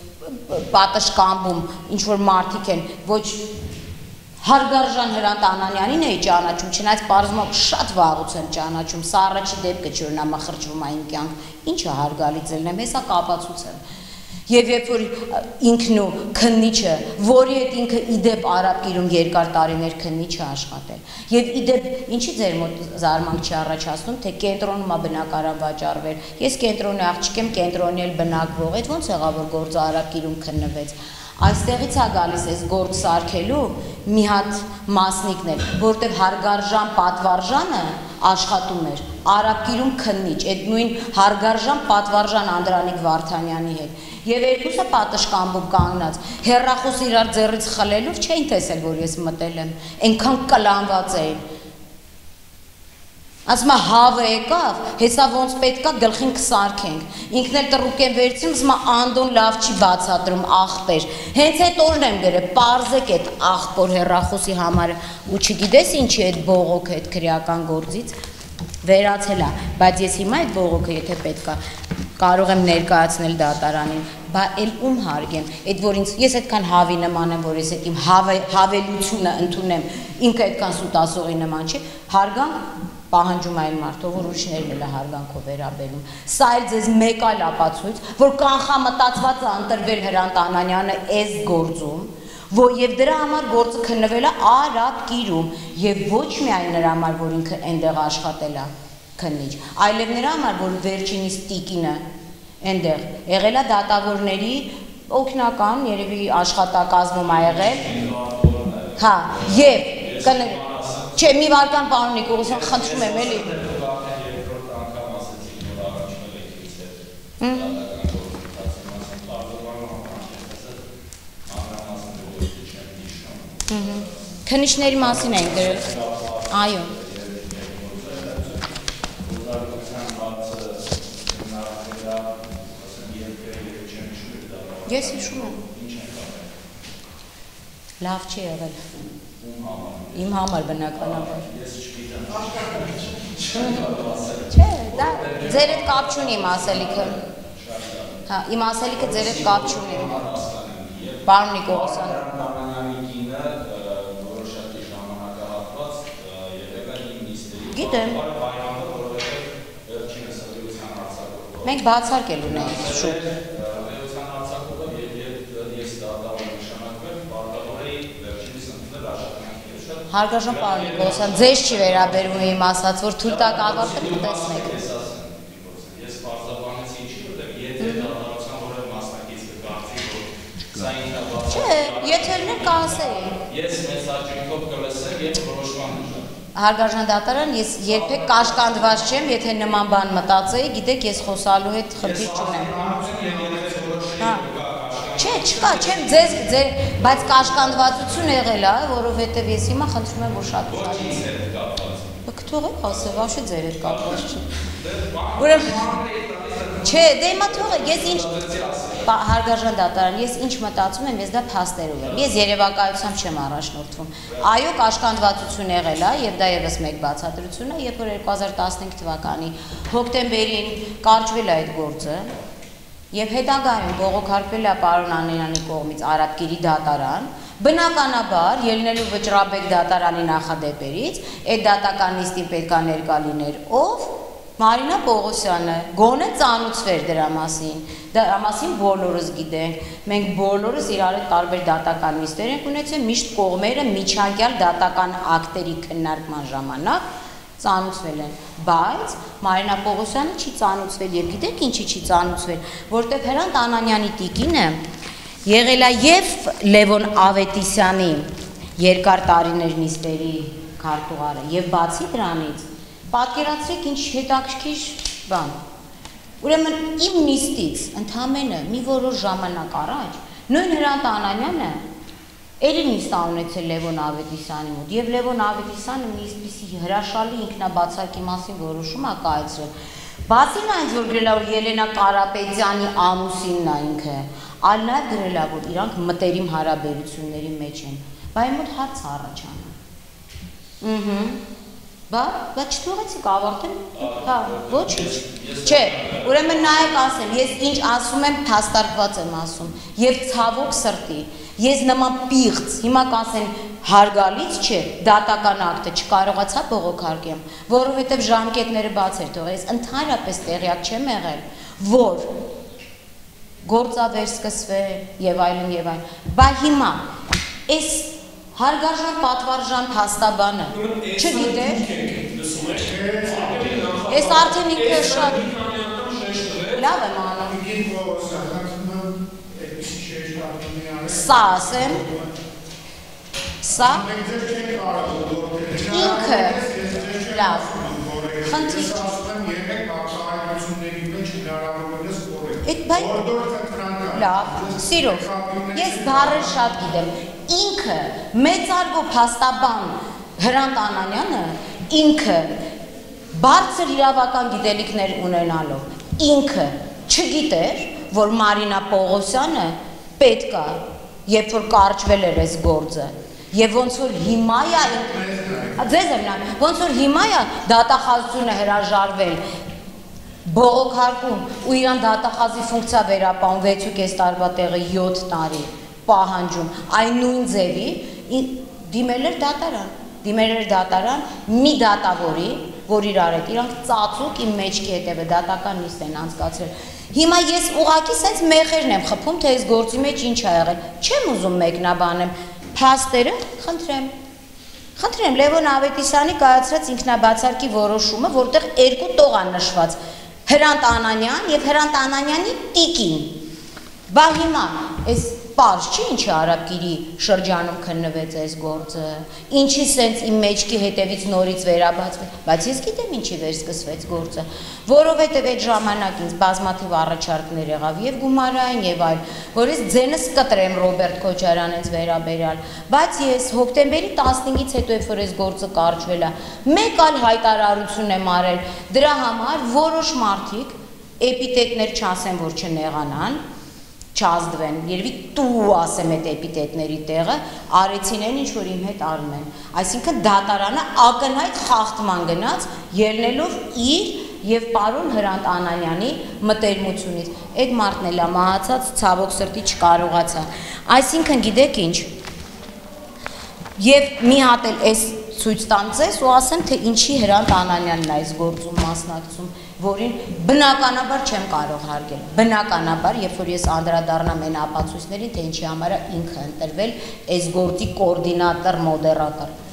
պատշգամբում ինչ որ մարդիկ են, ոչ Հարգարժան Հրանտ Անանյանին էի ճանաչում, չնայած պարզվում շատ վաղուց եմ ճանաչում, սա առաջի դեպքը չէ, որ նա մխրճվում է իմ կյանք, ինչը հարգալից ելնեմ, հեսա կապացուցեմ։ Եվ երբ որ ինքն ու քննիչը, որի հետ ինքը իդեպ Արաբկիրում երկար տարիներ քննիչ է աշխատել, եւ իդեպ ինչի ձեր մոտ զարմանք չի առաջացնում, թե կենտրոնում է բնակարան վաճառվել, ես կենտրոնի աղջիկ եմ, կենտրոնի էլ բնակվող, այդ ոնց եղավ որ գործը Արաբկիրում քննվեց։ Այստեղից է գալիս այս գործ սարքելու մի հատ մասնիկն էր, որտեղ Հարգարժան Պատվարժանը աշխատում էր Արաբկիրում քննիչ, այդ նույն Հարգարժան Պատվարժան Անդրանիկ Վարդանյանի հետ։ Եվ երկուսը պատշգամբում կանգնած, հեռախոս իրար ձեռից խլելով չէին տեսել, որ ես մտել եմ, այնքան կլանված էին։ Ասում է հավը եկավ, հեսա ոնց պետքա գլխին կսարքենք, ինքն էլ տրուկեն վերցնում, ասում է Անդոն լավ չի բացատրում, աղբեր, հենց այդ օրն եմ գրել, պարզեք այդ աղբոր հեռախոսի համարը, ու չգիտես ինչի այդ բողոքը այդ քրեական գործից վերացել է, բայց ես հիմա այդ բողոքը եթե պետքա կարող եմ ներկայացնել դատարանին, բա էլ ում հարգեմ, այդ որ ինձ ես այդքան հավի նման եմ, որ ես այդ իմ հավելությունը ընդունեմ, ինքը այդքան սուտասողի նման չի, հարգանք պահանջում այն մարդով, որ ուրիշներն էլ հարգանքով վերաբերում։ Սա էլ ձեզ մեկ այլ ապացույց, որ կանխամտածված է ընտրվել Հրանտ Անանյանը այս գործում, եւ դրա համար գործը քննվել է Արաբկիրում եւ ոչ միայն նրա համար, որ ինքը այնտեղ աշխատել է քննիչ, այլև նրա համար, որ վերջինիս տիկինը այնտեղ եղել է դատավորների օգնական, երևի աշխատակազմում ա եղել։ Հա, եւ Չէ, մի վարկան պարոն Նիկողոսյան, խնդրում եմ էլի։ Քննիչների մասին ենք գրել։ Այո։ Ես հիշում եմ։ Լավ չի եղել։ Իմ համար բնականաբար։ Չէ, դա ձեր հետ կապ չունի իմ ասելիքը։ Հա, իմ ասելիքը ձեր հետ կապ չունի։ Պարոն Նիկողոսյան։ Գիտեմ։ Մենք բացարկել ունենք շուտ։ Հարգարժան պարոն Նիկողոսյան, ձեզ չի վերաբերվում իմ ասած, որ թույլ տակ ավարտել կտեսնեք։ Ես պարզաբանեցի ինչի, որտեղ եթե դատարանության որևէ մասնակից կկարծի, որ Չէ, եթե լիներ կասեի։ Ես մեծ հաճույքով կլսեմ եւ որոշման դժվար։ Հարգարժան դատարան, ես երբեք կաշկանդված չեմ, եթե նման բան մտածեի, գիտեք, ես խոսալու հետ խնդիր չունեմ։ Չէ, չկա, չեմ ձեզ, բայց կաշկանդվածություն եղել է, որովհետև ես հիմա խնդրում եմ, որ շատ ուշադրություն։ Թողեք ասել, вообще ձեր հետ կապված չի։ Չէ, դե հիմա թողեք, ես ինչ հարգարժան դատարան, ես ինչ մտածում եմ, ես դա փաստերով եմ։ Ես երևակայությամբ չեմ առաջնորդվում։ Այո, կաշկանդվածություն եղել է, եւ դա եւս մեկ բացատրություն է, երբ որ 2015 թվականի հոկտեմբերին կարճվել է այդ գործը, եւ հետագայում բողոքարկվել է պարոն Անենյանի կողմից Արաբկիրի դատարան, բնականաբար ելնելու Վճռաբեկ դատարանի նախադեպերից այդ դատական նիստին պետք է ներկա լիներ ով Մարինա Պողոսյանը, գոնե ծանուցվեր դրա մասին բոլորս գիտենք, մենք բոլորս իրար հետ տարբեր դատական նիստեր ենք ունեցել, միշտ կողմերը միջանկյալ դատական ակտերի քննարկման ժամանակ ծանուցվել են, բայց Մարինա Պողոսյանը չի ծանուցվել եւ գիտեք ինչի չի ծանուցվել, որտեղ Հրանտ Անանյանի տիկինը եղել է եւ Լևոն Ավետիսյանի երկար տարիներ նիստերի քարտուղարը եւ բացի դրանից պատկերացրեք ինչ հետաքրքիր բան։ Ուրեմն իմ նիստից ընդամենը մի որոշ ժամանակ առաջ նույն Հրանտ Անանյանը Էլի նիստ ունեցել Լևոն Ավետիսյանի մոտ եւ Լևոն Ավետիսյանը մի իսպիսի հրաշալի ինքնաբացակի մասին որոշում է կայացրել։ Բացի այնից, որ գրել է, որ Ելենա Կարապետյանի ամուսինն է ինքը, այլ նաեւ գրել է, որ իրանք մտերիմ հարաբերությունների մեջ են։ Բայց մոտ հարց առաջանում։ Բայց չթողեցիք ավարտեմ, հա, ոչինչ։ Չէ, ուրեմն նայեք ասեմ, ես ինչ ասում եմ, փաստարկված եմ ասում, եւ ցավոք սրտի, ես նման պիղծ, հիմա կասեն հարգալից չէ, դատական ակտը չկարողացա բողոքարկեմ, որովհետեւ ժամկետները բաց էր թողել, ես ընդհանրապես տեղյակ չեմ եղել, որ գործավեր սկսվել եւ այլն, բա հիմա այս հարգարժան պատվարժան փաստաբանը չգիտեր ես արդեն ինքը շատ լավ եմ անում սա ասեմ սա ինքը լավ խնդիր լավ սիրով ես բառեր շատ գիտեմ ինքը մեծարգո փաստաբան Հրանտ Անանյանը ինքը բարձր իրավական գիտելիքներ ունենալով ինքը չգիտեր, որ Մարինա Պողոսյանը պետք է, երբ որ կարճվել էր այս գործը, եւ ոնց որ հիմա է ձեզ եմ նայում, ոնց որ հիմա է դատախազությունը հրաժարվել բողոքարկում ու իրան դատախազի ֆունկցիա վերապահում 6.5 տարվա տեղը 7 տարի պահանջում այն նույն ձևի դիմել էր դատարան մի դատավորի որ իրար հետ իրանք ծածուկ իմ մեջքի հետևը դատական նիստ են անցկացրել հիմա ես ուղակի սենց մեխերն եմ խփում թե այս գործի մեջ ինչ ա եղել չեմ ուզում մեկնաբանեմ փաստերը խնդրեմ Լևոն Ավետիսյանի կայացրած ինքնաբացարկի որոշումը որտեղ երկու տող ա նշված Հրանտ Անանյան եւ Հրանտ Անանյանի տիկին բա հիմա այս Պարզ չի ինչի Արաբկիրի շրջանում քննվեց այս գործը, ինչի սենց իմ մեջքի հետևից նորից վերաբացվեց, բայց ես գիտեմ ինչի վերսկսվեց գործը, որովհետև այդ ժամանակ ինձ բազմաթիվ առաջարկներ եղավ եւ գումարային եւ այլ, որ ես ձենս կտրեմ Ռոբերտ Քոչարյանից վերաբերյալ, բայց ես հոկտեմբերի 15-ից հետո երբ որ այս գործը կարճվել է, մեկ այլ հայտարարություն եմ արել, դրա համար որոշ մարդիկ էպիտետներ չասեն, որ չնեղանան չազդվեն, երևի տու ասեմ այդ էպիտետների տեղը, արեցին են ինչ-որ իմ հետ արում են, այսինքն դատարանը ակնհայտ խախտման գնաց, ելնելով իր և պարոն Հրանտ Անանյանի մտերմությունից, այդ մարդն էլ մահացած ցավոք սրտի չկարողացա, այսինքն գիտեք ինչ, և մի հատ էլ այս ցույց տամ ձեզ ու ասեմ, թե ինչի Հրանտ Անանյանն այս գործում մասնակցում, որին բնականաբար չեմ կարող հարգել, բնականաբար, երբ որ ես անդրադառնամ այն ապացույցներին, թե ինչի համար է ինքը ընտրվել այս գործի կոորդինատոր, մոդերատոր։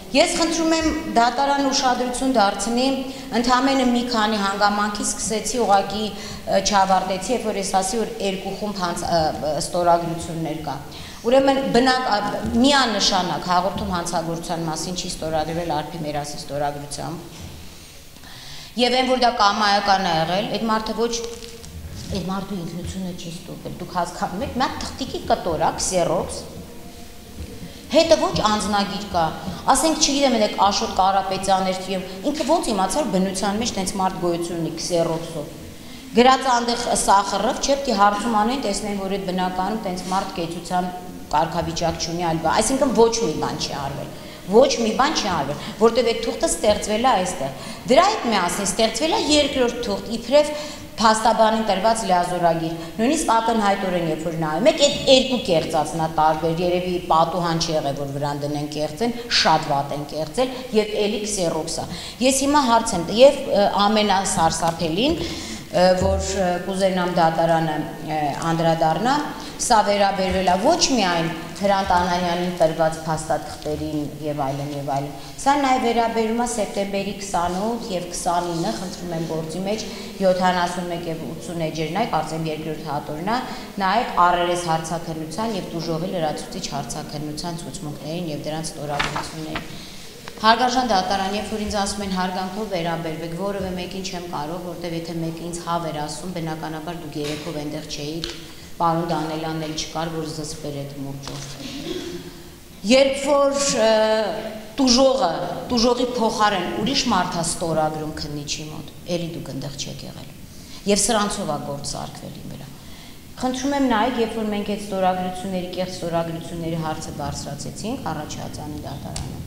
Ես խնդրում եմ դատարան ուշադրություն դարձնի, ընդամենը մի քանի հանգամանքի սկսեցի ուղղակի չավարտեցի, երբ որ ես ասի, որ երկու խումբ ստորագրություններ կա։ Ուրեմն միանշանակ հաղորդում հանցագործության մասին չի ստորագրվել Արփի Մերասի ստորագրությամբ։ Եվ այն որ դա կամայական է եղել, այդ մարդը ոչ այդ մարդու ինքնությունը չի ստուգել։ Դուք հասկանում եք, մի հատ թղթիկի կտորակ, Xerox, հետը ոչ անձնագիր կա, ասենք չգիտեմ եք Աշոտ Կարապետյան էր ինքը ոնց իմացար բնության մեջ տենց մարդ գոյություն ունի Xerox-ով։ Գրած այնտեղ սախրով չէ՞ պիտի հարցում անեն, տեսնեն որ այդ բնականում տենց մարդ կեցության կարգավիճակ չունի, այլ բան, այսինքն ոչ մի բան չի արվել։ Ոչ մի բան չի արվել, որտեղ այդ թուղթը ստեղծվել է այստեղ։ Դրա հետ միասին ստեղծվել է երկրորդ թուղթ, իբրև փաստաբանին տրված լիազորագիր, նույնիսկ ակնհայտորեն երբ որ նայում եք, այդ երկու կեղծածն է տարբեր, երևի պատուհան չի եղել, որ վրան դնեն կեղծեն, շատ վատ են կեղծել եւ էլի Xerox-ա։ Ես հիմա հարց եմ եւ ամենասարսափելին, որ կուզենամ դատարանը անդրադառնա, սա վերաբերվել է ոչ միայն Հրանտ Անանյանին տրված փաստաթղթերին եւ այլն եւ այլն։ Սա նաեւ վերաբերում է սեպտեմբերի 28 եւ 29-ը, խնդրում եմ գործի մեջ 71 եւ 80 էջերն այ կարծեմ երկրորդ հատորն է, նաեւ RRS հարցաքննության եւ դուժողի լրացուցիչ հարցաքննության ցուցմունքներին եւ դրանց ստորագրություններին։ Հարգարժան դատարան, երբ որ ինձ ասում են հարգանքով վերաբերվեք, որևէ մեկին չեմ կարող, որտեվ եթե մեկը ինձ հավ էր ասում, բնականաբար դուք երեքով այնտեղ չէիք, պարոն Դանելյանն էլ չկար, որ զսպեր այդ մուրճով։ Երբ որ տուժողի փոխարեն ուրիշ մարդ է ստորագրում քննիչի մոտ, էլի դուք այնտեղ չեք եղել։ Եվ սրանցով է գործ սարքվել իմ վրա։ Խնդրում եմ նայեք, երբ որ մենք այդ ստորագրությունների, կեղծ ստորագրությունների հարցը բարձրացեցինք առաջացանի դատարանում։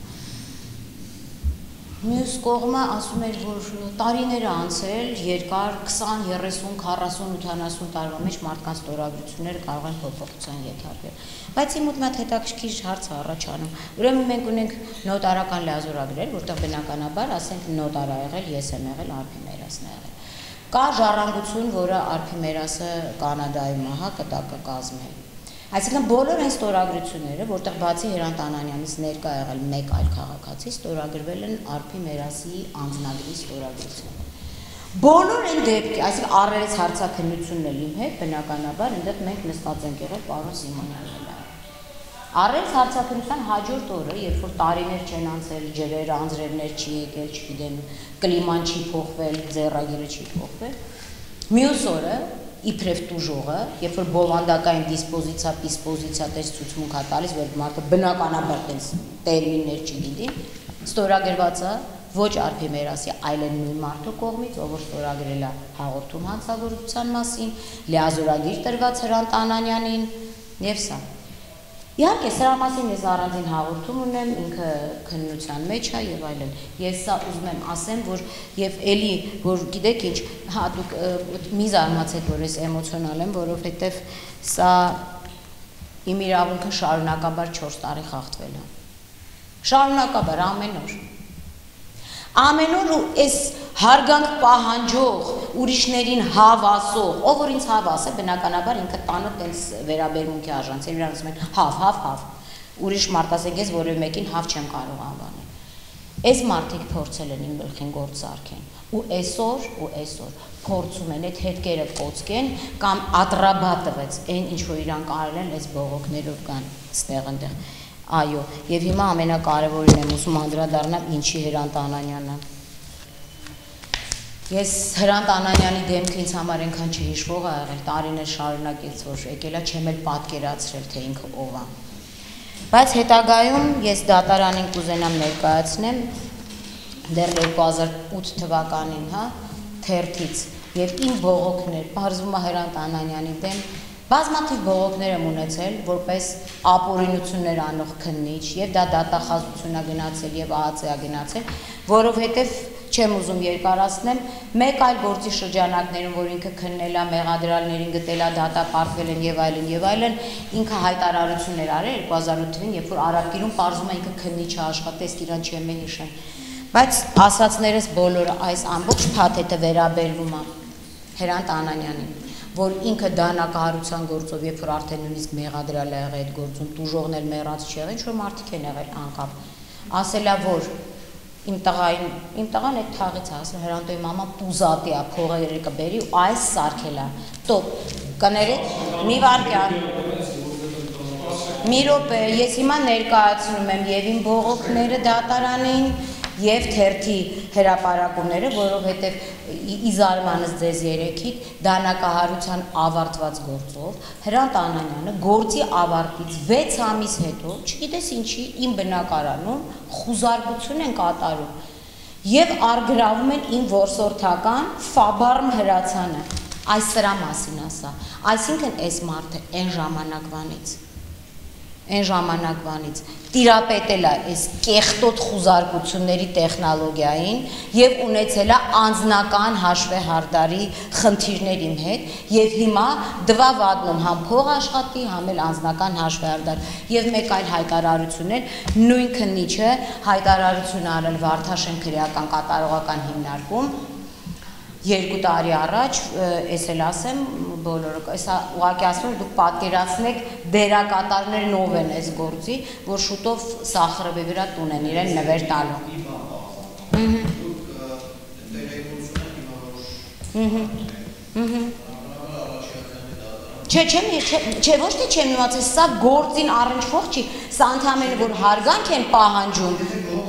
Մյուս կողմը ասում էր, որ տարիներ անցել, երկար 20, 30, 40, 80 տարվա մեջ մարդկանց ստորագրությունները կարող են փոփոխության ենթարկվել։ Բայց իմ մոտ մի հատ հետաքրքիր հարց է առաջանում։ Ուրեմն մենք ունենք նոտարական լիազորագրեր, որտեղ բնականաբար ասենք նոտար ա եղել, ես եմ եղել, Արփի Մերասն ա եղել։ Կա ժառանգություն, որը Արփի Մերասը Կանադայում ահա կտակը կազմել։ Այսինքն բոլոր այն ստորագրությունները, որտեղ բացի Հրանտ Անանյանից ներկա եղել մեկ այլ քաղաքացի, ստորագրվել են Արփի Մերասի անձնագրի ստորագրությունը։ Բոլոր այն դեպքի, այսինքն RRS հարցաքննությունն էլ իմ հետ, բնականաբար այնտեղ մենք նստած ենք եղել պարոն Սիմոնյանն։ RRS հարցաքննության հաջորդ օրը, երբ որ տարիներ չեն անցել, ջրեր, անձրևներ չի եկել, չգիտեմ, կլիման չի փոխվել, ձեռագիրը չի փոխվել, մյուս օրը իբրև տուժողը, երբ որ բովանդակային դիսպոզիցիա տես ցուցմունք է տալիս, որ մարդը բնականաբար տես տերմիններ չգիտի, ստորագրված է ոչ Արփի Մերասի, այլ նույն մարդու կողմից, ով որ ստորագրել է հաղորդում հանցագործության մասին, լիազորագիր տրված Հրանտ Անանյանին եւ սա։ Իհարկե, սրա մասին ես առանձին հաղորդում ունեմ, ինքը քննության մեջ է եւ այլն։ Ես սա ուզում եմ ասեմ, որ եւ էլի, որ գիտեք ինչ, հա դուք մի զարմացեք, որ ես էմոցիոնալ եմ, որովհետեւ սա իմ իրավունքը շարունակաբար 4 տարի խախտվել է։ Շարունակաբար ամեն օր։ Ամեն օր ու այս հարգանք պահանջող, ուրիշներին հավասող, ով որ ինձ հավաս է, բնականաբար ինքը տանը տենց վերաբերմունքի արժանցել, իրան ասում են հավ, ուրիշ մարդ ասեք ես որևէ մեկին հավ չեմ կարող անվանել։ Այս մարդիկ փորձել են իմ գլխին գործ սարքեն, ու այսօր փորձում են այդ հետքերը կոծկեն կամ ատրաբա տվեց, այն ինչ որ իրան կարել են այս բողոքներով կան ստեղ այնտեղ։ Այո, եւ հիմա ամենակարևորին եմ ուզում անդրադառնալ ինչի Հրանտ Անանյանը։ Ես Հրանտ Անանյանի դեմքը ինձ համար այնքան չհիշվող ա եղել, տարիներ շարունակեց որ եկել է, չեմ էլ պատկերացրել թե ինքը ով է։ Բայց հետագայում ես դատարանին կուզենամ ներկայացնեմ դեռ 2008 թվականին, հա, թերթից եւ իմ բողոքներ, բարձվում է Հրանտ Անանյանի դեմ բազմաթիվ բողոքներ եմ ունեցել, որպես ապօրինություններ անող քննիչ, եւ դա դատախազություն է գնացել եւ ԱԱՑ է գնացել, որովհետեւ չեմ ուզում երկարացնել, մեկ այլ գործի շրջանակներում, որ ինքը քննել է, մեղադրյալներին գտել է, դատապարտվել են եւ այլն, ինքը հայտարարություններ արել 2008 թվականին, երբ որ Արաբգիրում պարզում է ինքը քննիչ է աշխատել, իրան չեմ հիշել։ Բայց ասածներս բոլորը այս ամբողջ փաթեթը վերաբերվում է Հրանտ Անանյանին, որ ինքը դանակահարության գործով, երբ որ արդեն նույնիսկ մեղադրյալ է եղել այդ գործում, տուժողն էլ մեռած չեղել, ինչ որ մարդիկ են եղել անկապ, ասելա որ իմ տղան այդ թաղից ասել Հրանտոյի մաման պուզատի է փողերը կբերի ու այս սարքելա տոպ կներեք մի վարքյան մի րոպե ես հիմա ներկայացնում եմ եւ իմ բողոքները դատարանին եւ թերթի հրապարակումները որովհետեւ իզարմանս ձեզ երեքիդ դանակահարության ավարտված գործով Հրանտ Անանյանը գործի ավարտից 6 ամիս հետո չգիտես ինչի իմ բնակարանում խուզարկություն են կատարում եւ արգրավում են իմ որսորդական Ֆաբարմ հրացանը այս սրա մասին ասա այսինքն այս մարդը այն ժամանակվանից տիրապետել է այս կեղտոտ խուզարկությունների տեխնոլոգիային եւ ունեցել է անձնական հաշվեհարդարի խնդիրներ իմ հետ եւ հիմա դվա վադնում համ փող աշխատի համ էլ անձնական հաշվեհարդար եւ մեկ այլ հայտարարություն էլ նույն քննիչը հայտարարություն արել Վարդաշեն քրեական կատարողական հիմնարկում 2 տարի առաջ, ես էլ ասեմ, բոլորը, հեսա ուղղակի ասում եմ, դուք պատկերացնեք դերակատարներն ով են այս գործի, որ շուտով Սախարովի վրա տուն են իրեն նվեր տալու։ Չէ, ոչ թե չեմ իմացել, սա գործին առնչվող չի, սա ընդհանրապես որ հարգանք են պահանջում։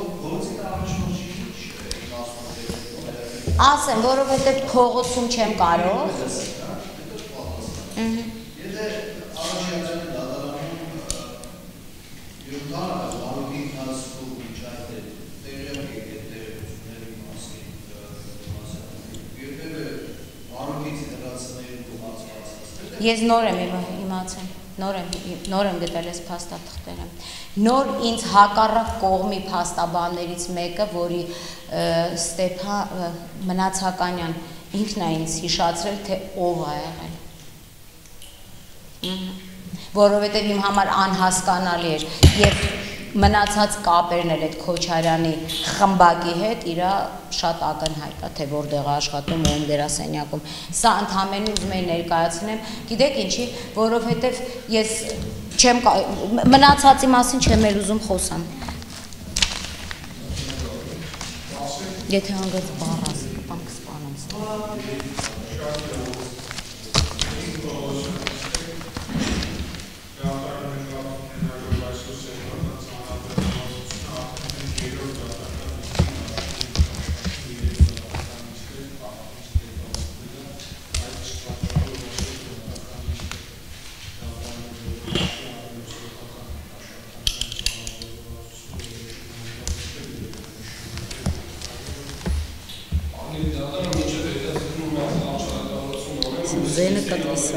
Ասեմ, որովհետև փողոցում չեմ կարող։ Ես նոր եմ իմացել, նոր եմ գտել ես փաստաթղթերը։ Նոր ինձ հակառակ կողմի փաստաբաններից մեկը, որի Ստեփան Մնացականյան ինքն է ինձ հիշացրել, թե ով է եղել։ Որովհետև իմ համար անհասկանալի էր եւ մնացած կապերն էլ այդ Քոչարյանի խմբակի հետ իրա շատ ակնհայտ է, թե որտեղ է աշխատում ում դերասենյակում։ Սա ընդհանրապես ուզում եմ ներկայացնեմ, գիտեք ինչի, որովհետև ես չեմ մնացածի մասին չեմ էլ ուզում խոսամ։ Եթե հանգած բառ ասի, կպանք սպանեմ։ Ձենը կտվիսա։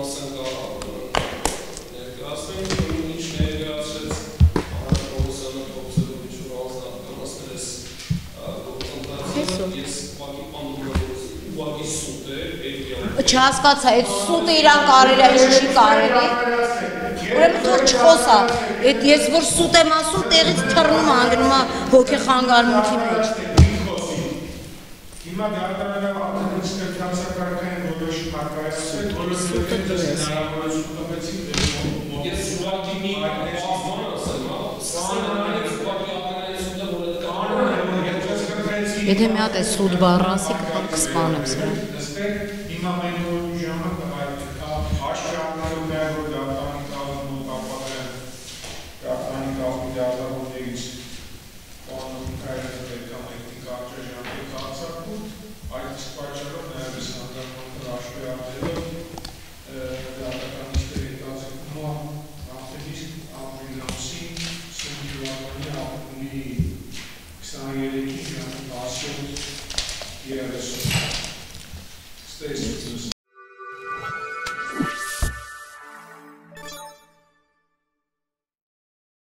Չհասկացա, այդ սուտը իրան կարելի է, ինչ չի կարելի։ Ուրեմն թող չխոսա, ես որ սուտ եմ ասում, տեղից թռնում անգնում է հոգեխանգարմունքի մեջ։ Հիմա դատարանը ապրանքներ քանսակարգային որոշ մարգարեսել, որովհետև դες հնարավորություն ես ուղղակի մի բան ասեմ, եթե մի հատ է սուտ բառ ասի, կսպանեմ սրա։ Հիմա մենք որ ժամանակ աշխարհներում մեր որ դատարանի կազմում կապակցեն դատարանի կազմի դատարաններից կանոն կայացել այդ պատճառով նաև այս հանդարտները հաշվի առնելով դատականիչների հետաձգումը նախտեղից ապրիլ ամսին Սունդիվանի ապրիլի 23-ի ժամը 10:30 ստեսությունս